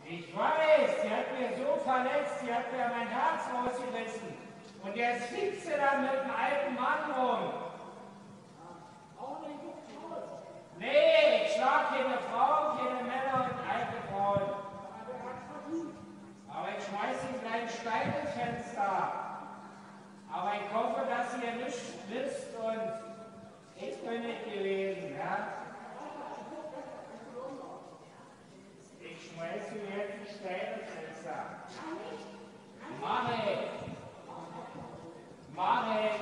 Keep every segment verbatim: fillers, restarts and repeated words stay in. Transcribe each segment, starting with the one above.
Ich weiß, sie hat mir so verletzt, sie hat mir mein Herz rausgerissen. Und jetzt fliegt sie dann mit einem alten Mann rum. Nee, ich schlag keine Frauen, keine Männer und alte Frauen. Aber ich schmeiß ihm gleich einen Stein ins Fenster. Aber ich hoffe, dass ihr nichts wisst und ich bin nicht gewesen, ja? Ich schmeiß ihm jetzt einen Stein ins Fenster. Mach ich. Mach ich.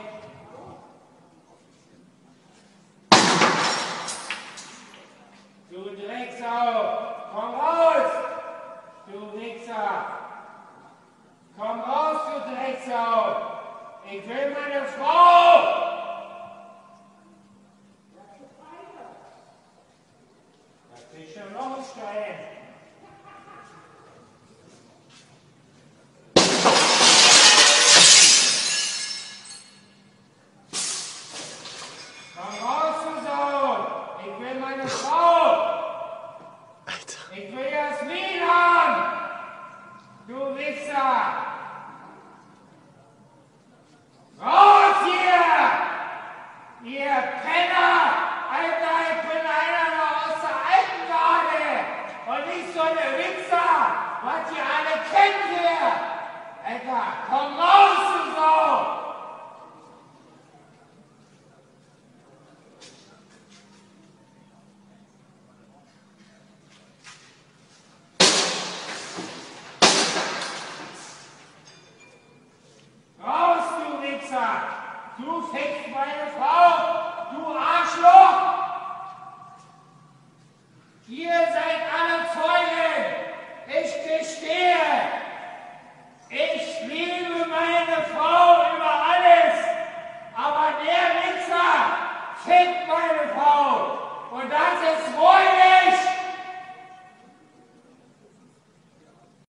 Du Drecksau, komm raus! Du Wichser! Komm raus, du Drecksau! Ich will meine Frau! Da krieg ich schon noch einen Stein. Komm raus, du Sau! Ich will meine Frau! Ich will Jasmin haben! Du Wichser! Raus hier! Ihr Penner! Alter, ich bin einer noch aus der alten Garde! Und nicht so eine Wichser! Was ihr alle kennt hier! Alter, komm raus, du Sau! Du fickst meine Frau, du Arschloch! Ihr seid alle Zeugen! Ich gestehe! Ich liebe meine Frau über alles! Aber der Wichser fickt meine Frau! Und das ist wohl!